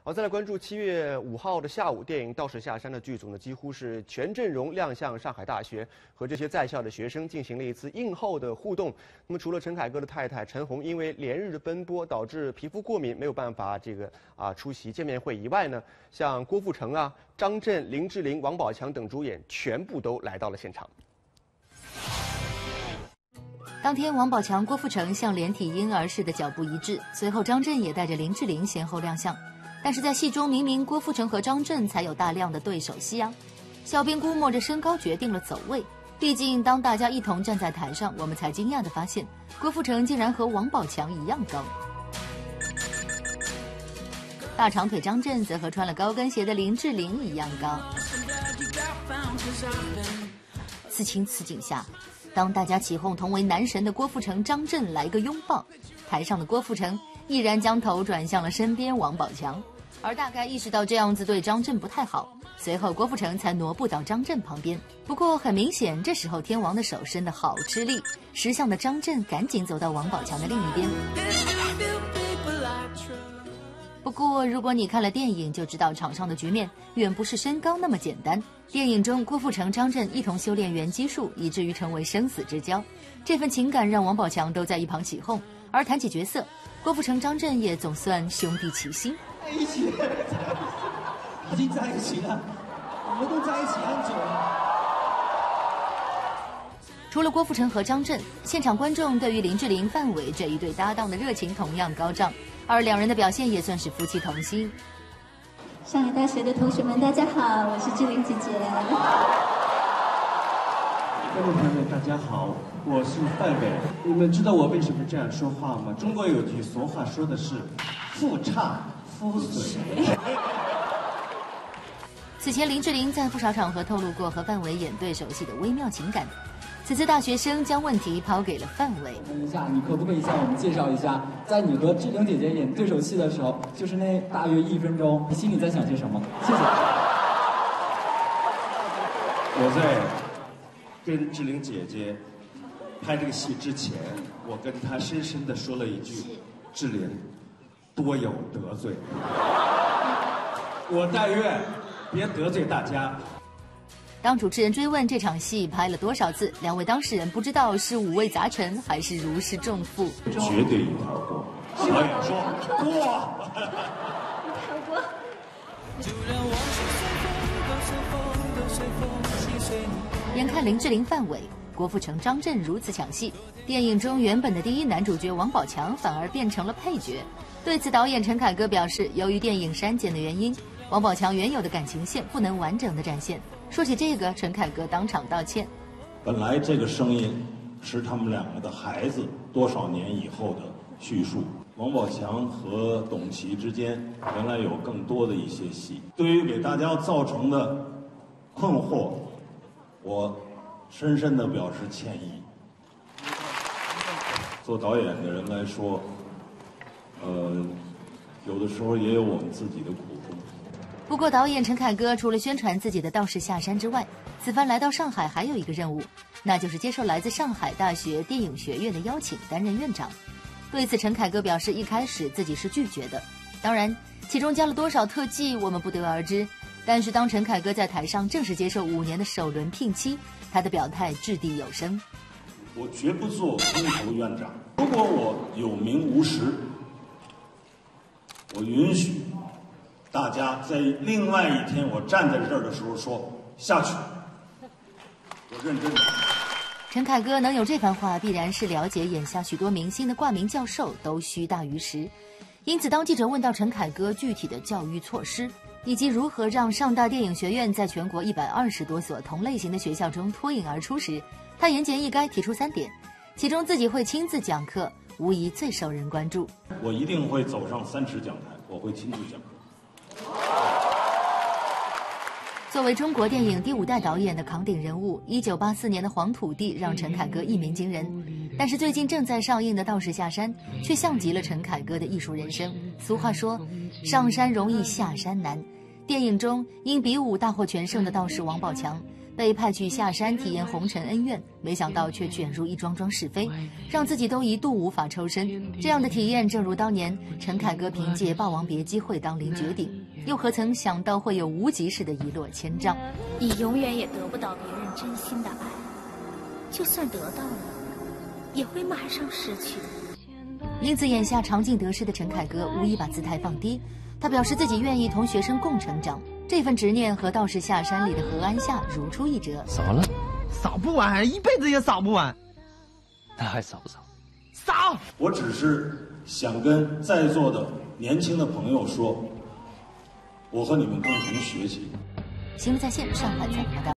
好，再来关注7月5号的下午，电影《道士下山》的剧组呢，几乎是全阵容亮相上海大学，和这些在校的学生进行了一次映后的互动。那么，除了陈凯歌的太太陈红因为连日的奔波导致皮肤过敏没有办法出席见面会以外呢，像郭富城啊、张震、林志玲、王宝强等主演全部都来到了现场。 当天，王宝强、郭富城像连体婴儿似的脚步一致，随后张震也带着林志玲先后亮相。但是在戏中，明明郭富城和张震才有大量的对手戏啊。小编估摸着身高决定了走位，毕竟当大家一同站在台上，我们才惊讶地发现，郭富城竟然和王宝强一样高。大长腿张震则和穿了高跟鞋的林志玲一样高。此情此景下，当大家起哄同为男神的郭富城、张震来个拥抱，台上的郭富城毅然将头转向了身边王宝强，而大概意识到这样子对张震不太好，随后郭富城才挪步到张震旁边。不过很明显，这时候天王的手伸得好吃力，识相的张震赶紧走到王宝强的另一边。不过如果你看了电影，就知道场上的局面远不是身高那么简单。电影中郭富城、张震一同修炼元基术，以至于成为生死之交，这份情感让王宝强都在一旁起哄。而谈起角色，郭富城、张震也总算兄弟齐心。 在一起，已经在一起了，我们都在一起很久了。 除了郭富城和张震，现场观众对于林志玲、范伟这一对搭档的热情同样高涨，而两人的表现也算是夫妻同心。 上海大学的同学们，大家好，我是志玲姐姐。 观众朋友们，大家好，我是范伟。你们知道我为什么这样说话吗？中国有句俗话说的是“夫唱妇随”。 此前，林志玲在不少场合透露过和范伟演对手戏的微妙情感。此次大学生将问题抛给了范伟。 问一下，你可不可以向我们介绍一下，在你和志玲姐姐演对手戏的时候，就是那大约1分钟，你心里在想些什么？谢谢。 我在跟志玲姐姐拍这个戏之前，我跟她深深地说了一句：“志玲，多有得罪。”我但愿别得罪大家。 当主持人追问这场戏拍了多少次，两位当事人不知道是五味杂陈还是如释重负。 绝对一条过。导演说过。 眼看林志玲、范伟、郭富城、张震如此抢戏，电影中原本的第一男主角王宝强反而变成了配角。对此，导演陈凯歌表示，由于电影删减的原因，王宝强原有的感情线不能完整的展现。说起这个，陈凯歌当场道歉。 本来这个声音是他们两个的孩子多少年以后的叙述。王宝强和董琦之间原来有更多的一些戏，对于给大家造成的困惑，我深深地表示歉意。做导演的人来说，有的时候也有我们自己的苦衷。 不过，导演陈凯歌除了宣传自己的《道士下山》之外，此番来到上海还有一个任务，那就是接受来自上海大学电影学院的邀请，担任院长。对此，陈凯歌表示，一开始自己是拒绝的，当然，其中加了多少特技我们不得而知。但是，当陈凯歌在台上正式接受5年的首轮聘期，他的表态掷地有声： 我绝不做空头院长。如果我有名无实，我允许大家在另外一天我站在这儿的时候说下去，我认真的。 陈凯歌能有这番话，必然是了解眼下许多明星的挂名教授都虚大于实。因此，当记者问到陈凯歌具体的教育措施，以及如何让上大电影学院在全国120多所同类型的学校中脱颖而出时，他言简意赅提出3点，其中自己会亲自讲课，无疑最受人关注。 我一定会走上3尺讲台，我会亲自讲课。 作为中国电影第5代导演的扛鼎人物，1984年的《黄土地》让陈凯歌一鸣惊人，但是最近正在上映的《道士下山》却像极了陈凯歌的艺术人生。俗话说，上山容易下山难。电影中因比武大获全胜的道士王宝强， 被派去下山体验红尘恩怨，没想到却卷入一桩桩是非，让自己都一度无法抽身。这样的体验，正如当年陈凯歌凭借《霸王别姬》会当凌绝顶，又何曾想到会有无极式的一落千丈？ 你永远也得不到别人真心的爱，就算得到了，也会马上失去。 因此，眼下尝尽得失的陈凯歌无疑把姿态放低，他表示自己愿意同学生共成长。这份执念和道士下山里的何安夏如出一辙。 扫了， 扫不完，一辈子也扫不完。 那还扫不扫？ 扫！ 我只是想跟在座的年轻的朋友说，我和你们共同学习。 新闻在线，上海采访报道。